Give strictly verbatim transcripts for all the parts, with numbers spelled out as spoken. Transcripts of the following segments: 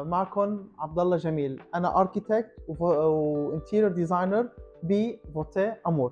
معكم عبد الله جميل. انا اركيتكت وانتيريور ديزاينر بفوتيه امور.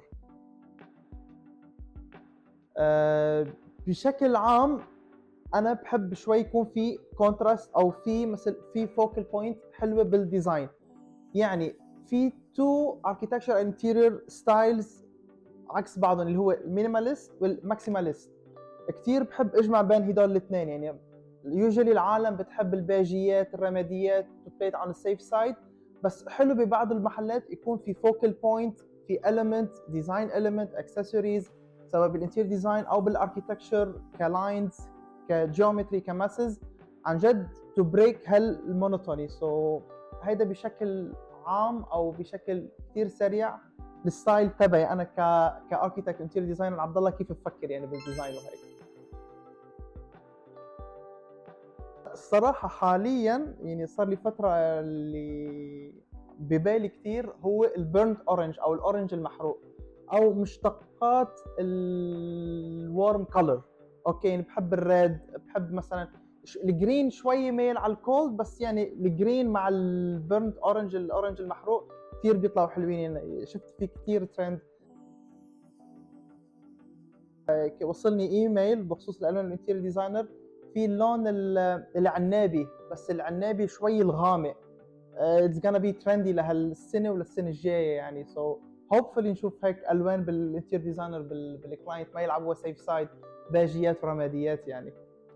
أه بشكل عام انا بحب شوي يكون في كونتراست او في مثل في فوكال بوينت حلوه بالديزاين. يعني في تو اركيتكتشر انتيريور ستايلز عكس بعضهم اللي هو المينيماليست والماكسيماليست. كثير بحب اجمع بين هدول الاثنين. يعني يوجولي العالم بتحب الباجيات الرماديات تبيت على السيف سايد، بس حلو ببعض المحلات يكون في فوكال بوينت، في اليمنت ديزاين، اليمنت اكسسوارز، سواء بالانتيريور ديزاين او بالاركيتكتشر كلاينز كجيومتري كماسز، عن جد تو بريك هالمونوتوني. سو so, هيدا بشكل عام او بشكل كثير سريع الستايل تبعي انا ك كاركيتكت انتيريور ديزاينر عبد الله، كيف بفكر يعني بالديزاين وهيك. الصراحة حاليا يعني صار لي فترة اللي ببالي كثير هو البيرنت اورنج او الاورنج المحروق او مشتقات الورم كولر. اوكي يعني بحب الريد، بحب مثلا الجرين شوي ميل على الكولد، بس يعني الجرين مع البيرنت اورنج الاورنج المحروق كثير بيطلعوا حلوين. يعني شفت في كثير ترند. وصلني ايميل بخصوص الالوان الانتيريور ديزاينر في اللون العنابي، بس العنابي شوي الغامق. اتس gonna بي ترندي لهالسنه وللسنه الجايه يعني. سو so هوبفلي نشوف هيك الوان بالانتيريور ديزاينر بالكلاينت ما يلعبوا سيف سايد باجيات ورماديات يعني.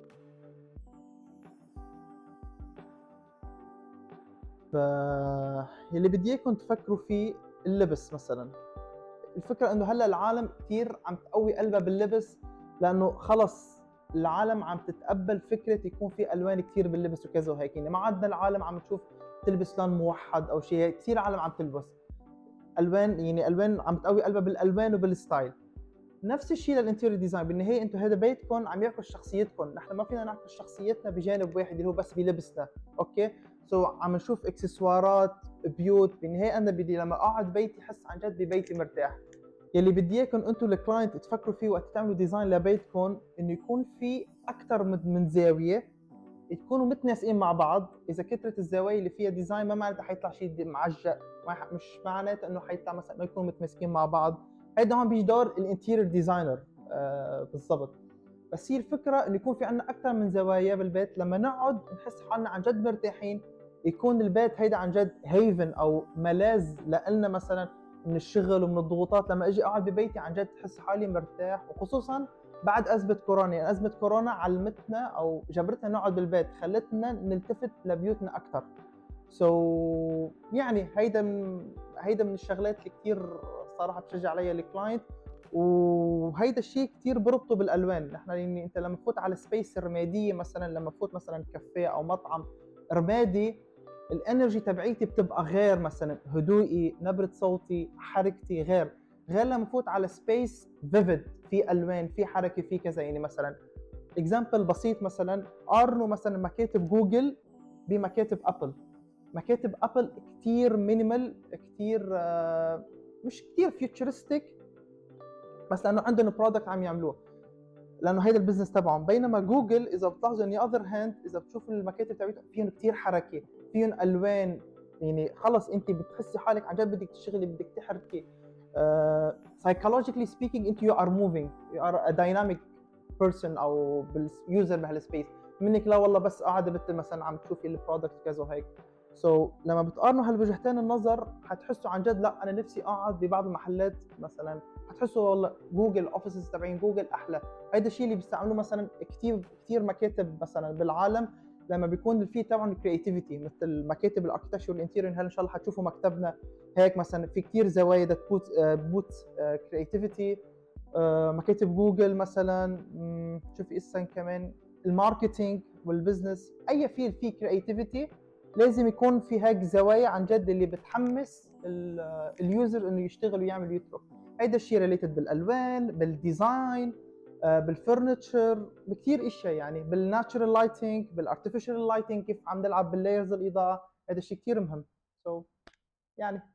ف اللي بدي اياكم تفكروا فيه اللبس مثلا. الفكره انه هلا العالم كثير عم تقوي قلبها باللبس، لانه خلص العالم عم تتقبل فكره يكون في الوان كثير باللبس وكذا وهيك. يعني ما عدنا العالم عم تشوف تلبس لون موحد او شيء، كثير عالم عم تلبس الوان، يعني الوان عم تقوي قلبها بالالوان وبالستايل. نفس الشيء للانتيريور ديزاين. بالنهايه انتم هذا بيتكم عم يعكس شخصيتكم، نحن ما فينا نعكس شخصيتنا بجانب واحد اللي هو بس بلبسنا. اوكي سو so, عم نشوف اكسسوارات بيوت. بالنهايه انا بدي لما اقعد بيتي احس عن جد ببيتي مرتاح. يلي بدي اياكم انتم الكلاينت تفكروا فيه وقت تعملوا ديزاين لبيتكم انه يكون في اكثر من زاويه تكونوا متناسقين مع بعض. اذا كثرت الزوايا اللي فيها ديزاين ما معناتها حيطلع شيء معجق، مش معناتها انه حيطلع مثلا ما يكونوا متماسكين مع بعض. هيدا هون بيجي دور الانتيريور ديزاينر آه بالضبط. بس هي الفكره انه يكون في عندنا اكثر من زوايا بالبيت، لما نقعد نحس حالنا عن جد مرتاحين، يكون البيت هيدا عن جد هيفن او ملاذ لنا مثلا من الشغل ومن الضغوطات. لما اجي اقعد ببيتي عن جد احس حالي مرتاح، وخصوصا بعد ازمه كورونا. يعني ازمه كورونا علمتنا او جبرتنا نقعد بالبيت، خلتنا نلتفت لبيوتنا اكثر. سو so, يعني هيدا من هيدا من الشغلات اللي كثير صراحه بشجع عليها الكلاينت. وهيدا الشيء كثير بربطه بالالوان. نحن يعني انت لما تفوت على سبيس رماديه مثلا، لما تفوت مثلا كافيه او مطعم رمادي، الانرجي تبعيتي بتبقى غير، مثلا هدوئي، نبره صوتي، حركتي غير غير لما فوت على سبيس فيفيد في الوان في حركه في كذا. يعني مثلا اكزامبل بسيط، مثلا قارنوا مثلا مكاتب جوجل بمكاتب ابل. مكاتب ابل كثير مينيمال، كثير آه مش كثير فيوتشرستيك، بس لانه عندهم برودكت عم يعملوه، لانه هيدا البزنس تبعهم. بينما جوجل اذا بتلاحظوا اني اذر هاند، اذا بتشوفوا المكاتب تبعتهم فيهم كثير حركه، فيهم الوان. يعني خلص انت بتحسي حالك عن جد بدك تشتغلي، بدك تحركي. سايكولوجيكلي سبيكينج انت يو ار موفينج، يو ار ا دايناميك بيرسون او باليوزر بهالسبيس، منك لا والله بس قاعده بت مثلا عم تشوفي البرودكت كذا وهيك. سو so, لما بتقارنوا هالوجهتين النظر حتحسوا عن جد لا انا نفسي اقعد ببعض المحلات مثلا، حتحسوا والله جوجل اوفيسز تبعين جوجل احلى. هيدا الشيء اللي بيستعملوه مثلا كثير كثير مكاتب مثلا بالعالم، لما بيكون الفي تبعهم كرياتيفيتي، مثل مكاتب الاركتكتشر والانتيريور. هلا ان شاء الله حتشوفوا مكتبنا هيك مثلا في كثير زوايا بوت بوت كرياتيفيتي. مكاتب جوجل مثلا، شوفي اسا كمان الماركتينج والبزنس، اي فيل فيه كرياتيفيتي لازم يكون في هيك زوايا عن جد اللي بتحمس اليوزر انه يشتغل ويعمل ويترك. هيدا الشيء ريليتد بالالوان، بالديزاين، بالفرنتشر، بكثير اشياء يعني، بالناتشرال لايتنج، بالارتفيشال لايتنج، كيف عم نلعب باللايرز الاضاءه. هذا الشيء كثير مهم. سو so, يعني